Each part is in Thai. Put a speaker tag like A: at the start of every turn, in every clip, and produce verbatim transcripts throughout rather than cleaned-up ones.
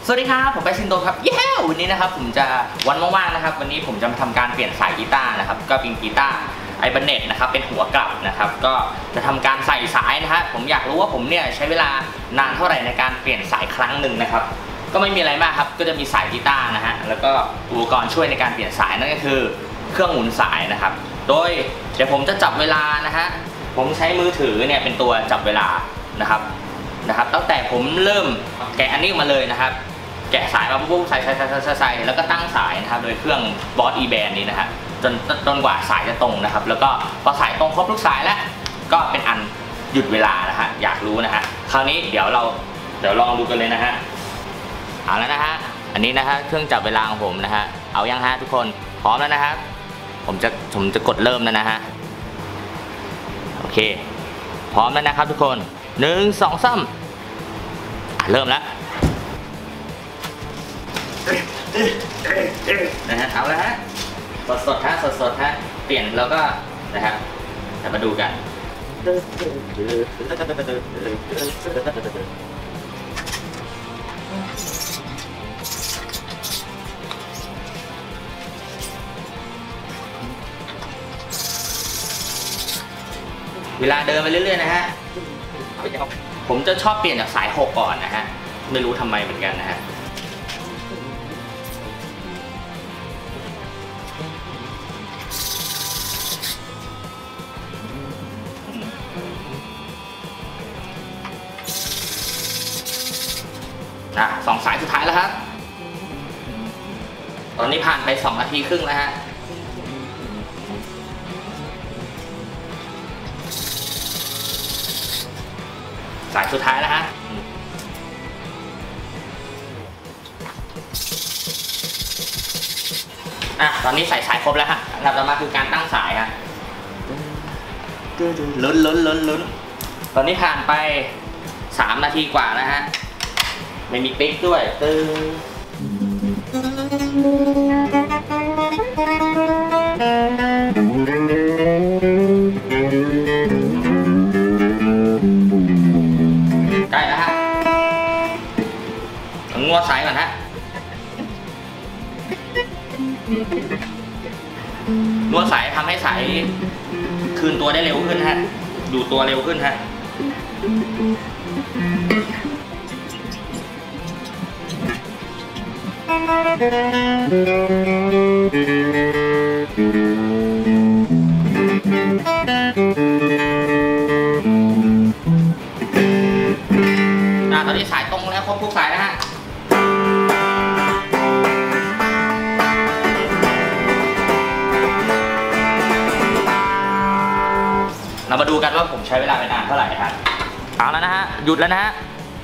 A: สวัสดีครับผมไปซินโตครับเย้วันนี้นะครับผมจะวันว่างๆนะครับวันนี้ผมจะมาทำการเปลี่ยนสายกีตาร์นะครับก็เป็นกีตาร์ไอบันเน็ตนะครับเป็นหัวกลับนะครับก็จะทำการใส่สายนะฮะผมอยากรู้ว่าผมเนี่ยใช้เวลานานเท่าไหร่ในการเปลี่ยนสายครั้งหนึ่งนะครับก็ไม่มีอะไรมากครับก็จะมีสายกีตาร์นะฮะแล้วก็อุปกรณ์ช่วยในการเปลี่ยนสายนั่นก็คือเครื่องหมุนสายนะครับโดยเดี๋ยวผมจะจับเวลานะฮะผมใช้มือถือเนี่ยเป็นตัวจับเวลานะครับนะครับตั้งแต่ผมเริ่มแกะอันนี้มาเลยนะครับแกะสายมาปุ๊บใส่ใส่ใส่ใส่ใส่แล้วก็ตั้งสายนะครับโดยเครื่องบอส อี แบนด์ นี้นะฮะจนจนกว่าสายจะตรงนะครับแล้วก็พอสายตรงครบทุกสายแล้วก็เป็นอันหยุดเวลานะฮะอยากรู้นะฮะคราวนี้เดี๋ยวเราเดี๋ยวลองดูกันเลยนะฮะเอาแล้วนะฮะอันนี้นะฮะเครื่องจับเวลาของผมนะฮะเอายังฮะทุกคนพร้อมแล้วนะครับผมจะผมจะกดเริ่มแล้วนะฮะโอเคพร้อมแล้วนะครับทุกคนหนึ่งสองสามเริ่มแล้วนะฮะเอาแล้วฮะสดสดฮะสดสดฮะเปลี่ยนแล้วก็นะฮะเดี๋ยวมาดูกันเวลาเดินไปเรื่อยๆนะฮะผมจะชอบเปลี่ยนจากสายหกก่อนนะฮะไม่รู้ทำไมเหมือนกันนะฮะอ่ะสองสายสุดท้ายแล้วครับตอนนี้ผ่านไปสองนาทีครึ่งแล้วฮะสายสุดท้ายแล้วฮะอ่ะตอนนี้ใส่สายครบแล้วฮะอันดับต่อมาคือการตั้งสายฮะลุ้นลุ้นลุ้นลุ้นตอนนี้ผ่านไปสามนาทีกว่าแล้วฮะไม่มีปิ๊กด้วยตึ้งใกล้แล้วฮะงัวสายก่อนฮะนวดสายทำให้สายคืนตัวได้เร็วขึ้นฮะอยู่ตัวเร็วขึ้นฮะตอนนี้สายตรงแล้วครบทุกสายนะฮะเรามาดูกันว่าผมใช้เวลาไปนานเท่าไหร่ครับเอาแล้วนะฮะหยุดแล้วนะฮะ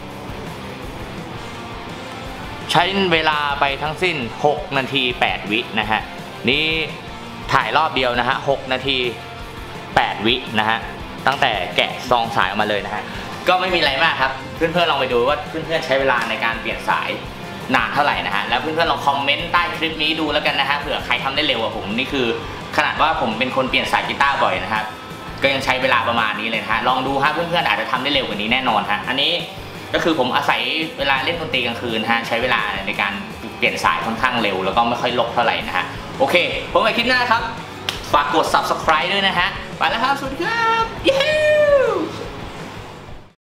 A: ใช้เวลาไปทั้งสิ้นหกนาทีแปดวินะฮะนี่ถ่ายรอบเดียวนะฮะหกนาทีแปดวินะฮะตั้งแต่แกะซองสายออกมาเลยนะฮะก็ไม่มีอะไรมากครับเพื่อนๆลองไปดูว่าเพื่อนๆใช้เวลาในการเปลี่ยนสายนานเท่าไหร่นะฮะแล้วเพื่อนๆลองคอมเมนต์ใต้คลิปนี้ดูแล้วกันนะฮะเผื่อใครทำได้เร็วกว่าผมนี่คือขนาดว่าผมเป็นคนเปลี่ยนสายกีตาร์บ่อยนะครับก็ยังใช้เวลาประมาณนี้เลยนะฮะลองดูฮะเพื่อนๆอาจจะทำได้เร็วกว่านี้แน่นอนฮะอันนี้ก็คือผมอาศัยเวลาเล่นดนตรีกลางคืนฮะใช้เวลาในการเปลี่ยนสายค่อนข้างเร็วแล้วก็ไม่ค่อยลบเท่าไหร่นะฮะโอเคผมไปคลิปหน้าครับฝากกด ซับสไครบ์ ด้วยนะฮะไปแล้วครับสวัสดีครับเย้